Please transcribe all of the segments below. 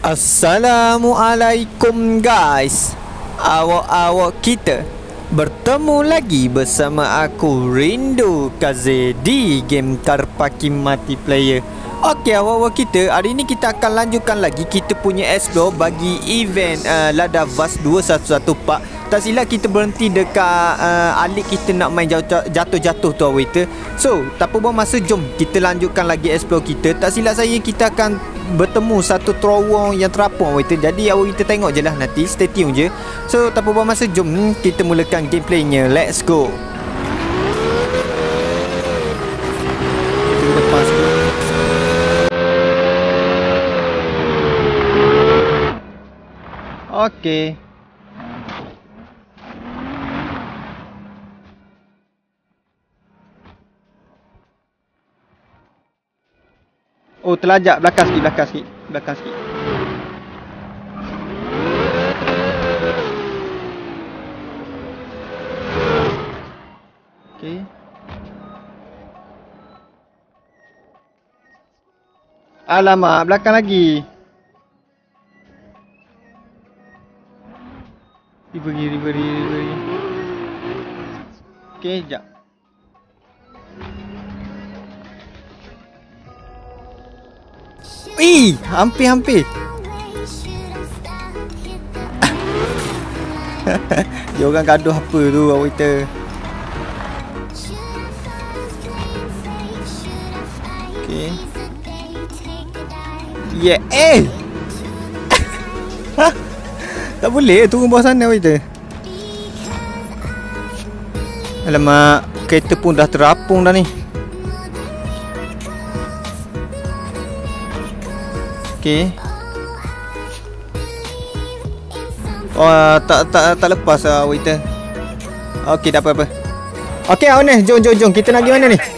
Assalamualaikum guys. Awak-awak kita bertemu lagi bersama aku Rindu Kaze di game Tarpaki Multiplayer. Okey awak-awak kita, hari ni kita akan lanjutkan lagi kita punya explore bagi event Lada Vast 2114. Tak silap kita berhenti dekat alik kita nak main jatuh-jatuh tu awak kita. So, tak apa buang masa, jom kita lanjutkan lagi explore kita. Tak silap saya kita akan bertemu satu terowong yang terapung awak kita. Jadi awak kita tengok je lah nanti, stay tune je. So, tak apa buang masa, jom kita mulakan gameplaynya. Let's go. Kita lepas tu. Okey. Oh, terlajak belakang sikit. Okey. Alamak, belakang lagi. River. Okey, sekejap. Hampir. Dia orang gaduh apa tu awak kita. Okey. Yeah, tak boleh turun bawah sana awak kita. Alamak, kereta pun dah terapung dah ni. Okey. Oh, tak lepas awak kita. Okey, tak apa-apa. Okey, awak ni, jom. Kita nak pergi mana ni?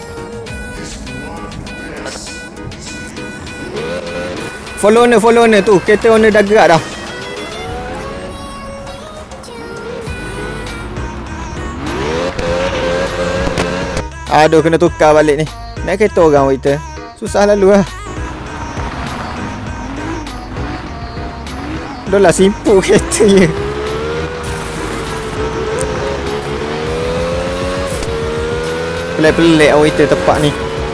Follow owner tu. Kereta owner dah gerak dah. Aduh, kena tukar balik ni. Naik kereta orang awak kita. Susah lalu lah. Dah lah simple kereta je. Pelik-pelik awak kita tempat ni.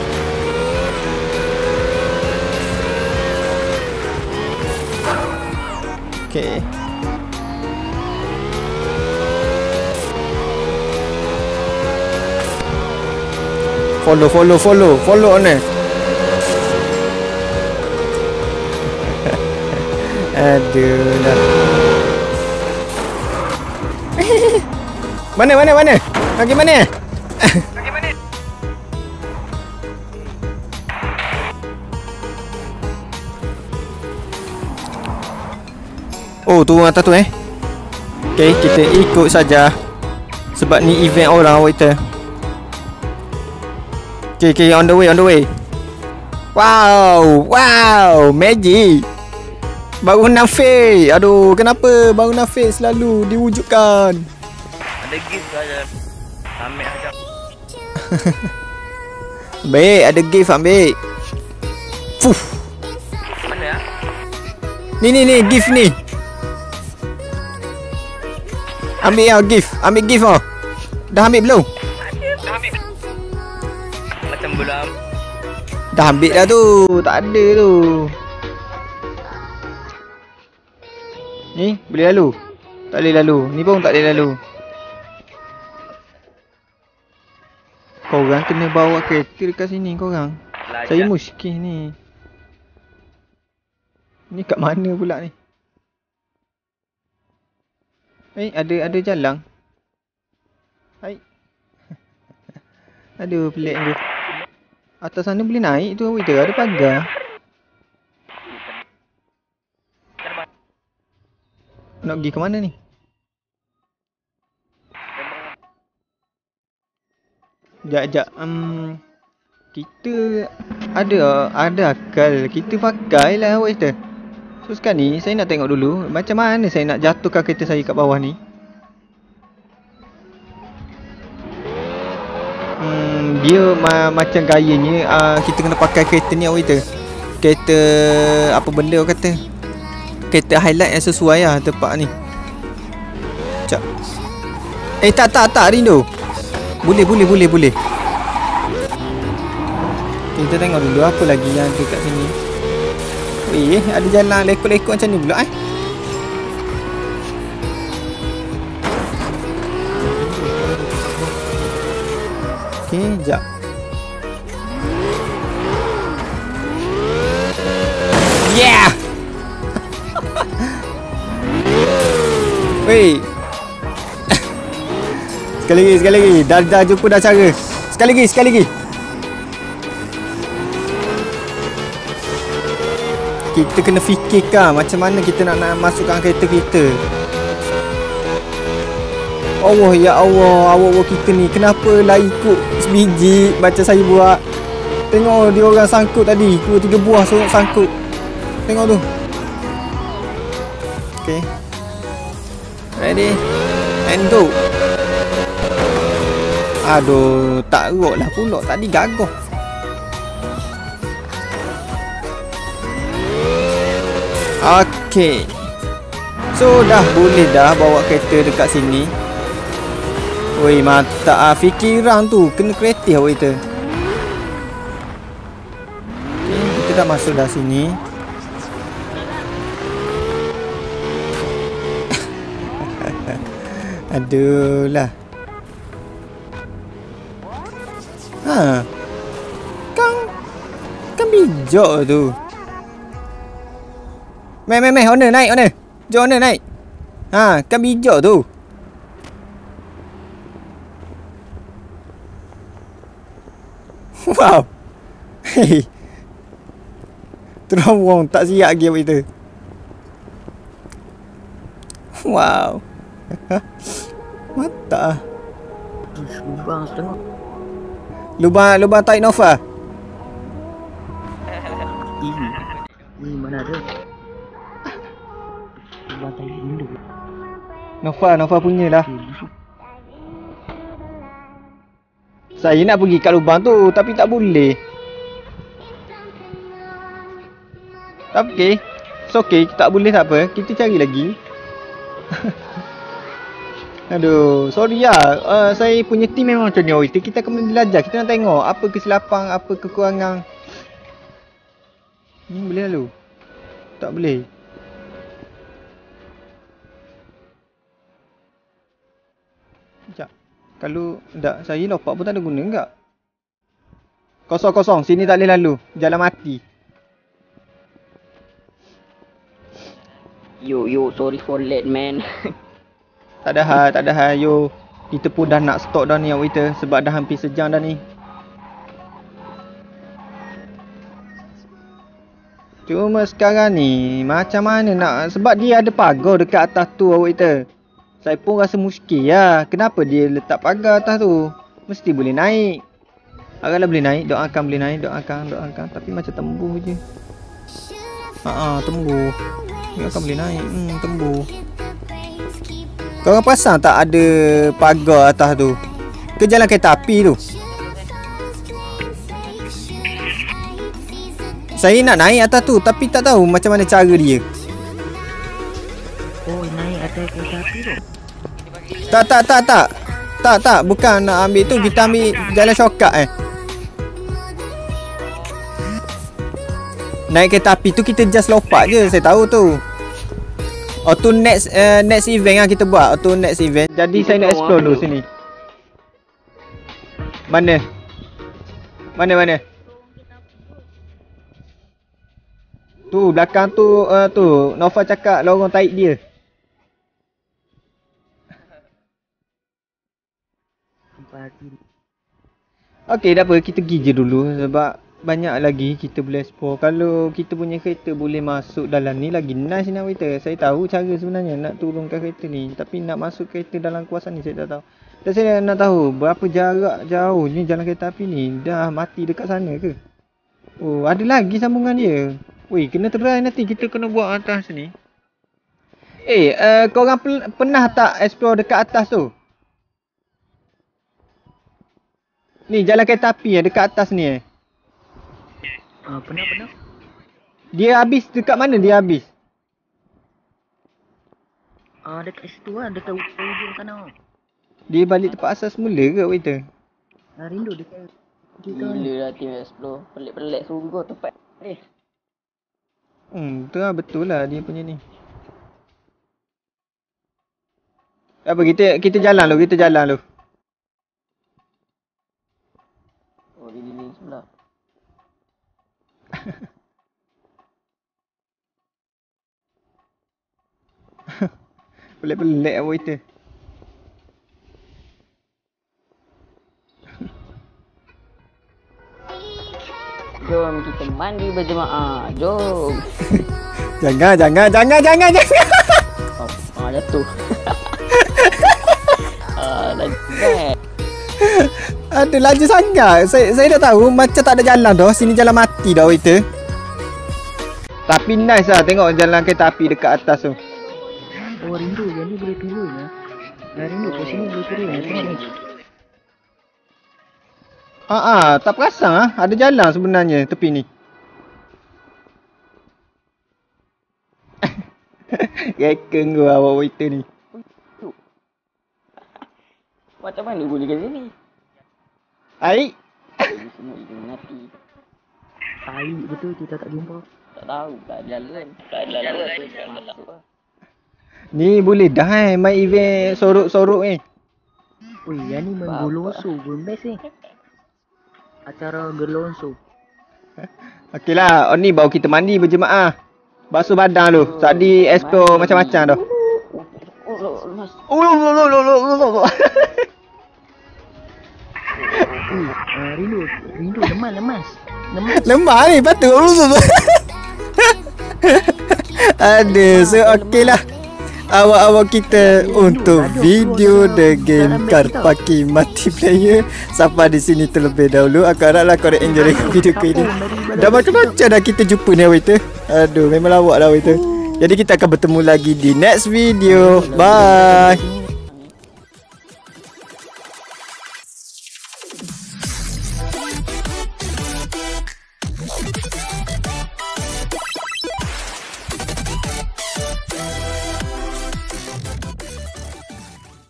Okay. Follow ni. Aduh dah. Mana? Bagi mana? Oh, turun atas tu Okay, kita ikut saja. Sebab ni event orang awak kita. Okay, on the way. Wow, magic. Baru Nafis. Aduh, kenapa baru Nafis selalu diwujudkan? Ada gift saja. Ambil aja. Baik, ada gift ambil. Fuh. Mana ya? Ni gift ni. Ambil ya gift. Ambil gift oh. Dah ambil belum? Dah ambil. Macam belum. Dah ambil dah tu. Tak ada tu. Ni boleh lalu? Tak boleh lalu. Ni pun tak boleh lalu. Korang kena bawa kereta dekat sini korang. Saya muskil ni. Ni kat mana pula ni? Ada jalan. Hai. Aduh, pelik tu. Atas sana boleh naik tu awak kita. Ada pagar. Nak pergi ke mana ni? Sekejap. Kita ada akal. Kita pakai lah awak kita. So sekarang ni saya nak tengok dulu macam mana saya nak jatuhkan kereta saya kat bawah ni. Dia macam gayanya kita kena pakai kereta ni awak kita. Kereta apa benda awak kata? kereta highlight yang sesuai lah tempat ni. Sekejap. Tak Rindu. Boleh. Kita tengok dulu apa lagi yang dekat sini. Ada jalan lekuk-lekuk macam ni pula Okey, jap. Yeah. Wei. Sekali lagi. Dah jumpa dah cara. Sekali lagi. Kita kena fikirkan macam mana kita nak masukkan kereta kita. Allah, ya Allah, awak kita ni kenapa lah ikut sebiji macam saya buat. Tengok dia orang sangkut tadi, 2-3 buah sorok sangkut. Tengok tu. Okay. Ready and go. Aduh, tak erok lah pula. Tadi gagah. Okay. So dah boleh dah bawa kereta dekat sini. Woi, mata fikiran tu kena kreatif awak kita. Okay, kita dah masuk dah sini. Aduh lah. Kan bijak tu. Owner naik, owner. Jom owner naik. Kan bijak tu. Wow. Hei. Terowong tak siap lagi awak kita. Wow. Mata. Lubang setengah. Lubang tarik Nova. Ini mana ada? Lubang tarik dulu. Nova punya lah. Saya nak pergi kat lubang tu tapi tak boleh. Okay. It's okay, tak boleh tak apa. Kita cari lagi. Aduh, sorry lah. Saya punya team memang macam ni. Kita akan belajar. Kita nak tengok apa kesilapan, apa kekurangan. Ni boleh lalu? Tak boleh. Sekejap. Kalau tak, saya lopak pun tak ada guna enggak? Kosong. Sini tak boleh lalu. Jalan mati. Yo, sorry for late, man. Tak ada hal. Yo, kita pun dah nak stop dah ni awak kita sebab dah hampir sejam dah ni. Cuma sekarang ni macam mana nak, sebab dia ada pagar dekat atas tu awak kita. Saya pun rasa muskil lah. Kenapa dia letak pagar atas tu? Mesti boleh naik. Agaklah boleh naik. Doakan boleh naik. Doakan. Tapi macam tembus je. Tembus. Doakan boleh naik. Tembus. Korang perasan tak ada pagar atas tu? Ke jalan kereta api tu? Saya nak naik atas tu tapi tak tahu macam mana cara dia. Oh, naik atas kereta api tu? Tak. Bukan nak ambil tu. Kita ambil jalan shortcut Naik kereta api tu kita just lompat je. Saya tahu tu. Auto next event lah kita buat. Auto next event. Jadi saya nak explore dulu sini. Mana? Tu belakang tu tu Nova cakap lorong tarik dia. Okey, dah apa, kita pergi je dulu sebab banyak lagi kita boleh explore. Kalau kita punya kereta boleh masuk dalam ni lagi nice nak kereta. Saya tahu cara sebenarnya nak turunkan kereta ni, tapi nak masuk kereta dalam kawasan ni saya tak tahu. Dan saya nak tahu berapa jarak jauh ni jalan kereta api ni. Dah mati dekat sana ke? Oh, ada lagi sambungan dia. Weh, kena try nanti kita kena buat atas ni. Korang pernah tak explore dekat atas tu? Ni jalan kereta api dekat atas ni Pernah. Dia habis dekat mana dia habis? Dekat situ lah, dekat ujung sana. Dia balik tempat asal semula ke waiter? Rindu dekat kita ni. Gila lah team explore. Pelik-pelik sungguh tempat ni. Tu lah betul lah dia punya ni. Apa kita jalan lu, kita jalan lu. Oh di sini sebelah. Pelik-pelik lah waiter. Jom kita mandi berjemaah. Jom. Jangan. Jatuh. Dah bad. Ada laju sangat. Saya dah tahu macam tak ada jalan dah. Sini jalan mati dah waiter. Tapi nice lah tengok jalan kereta api dekat atas tu. Oh rindu, yang ni boleh turun lah. Rindu kat sini boleh turun lah. Tengok ni. Tak perasan ah ada jalan sebenarnya tepi ni. Rekeng gua awak waiter ni. Macam mana boleh ke sini? Aik. Semua ikan mati. Tai betul kita tak jumpa. Tak tahu, tak jalan. Tak jalan tu tak masuk lah. Ni boleh dah main event sorok-sorok ni. Oi, yang ni main golonso pun best ni. Acara golonso. Okeylah, ni baru kita mandi berjemaah. Basuh badan dulu. Tadi explore macam-macam dah. Rindu lemas. Lemah ni patut. Ada, so okeylah. Awak-awak kita untuk video The Game Car Parking Multiplayer sampai di sini terlebih dahulu. Aku haraplah korang enjoy dengan video ini. Dah macam-macam dah kita jumpa ni waiter. Aduh, memang lawak dah waiter. Jadi kita akan bertemu lagi di next video. Bye.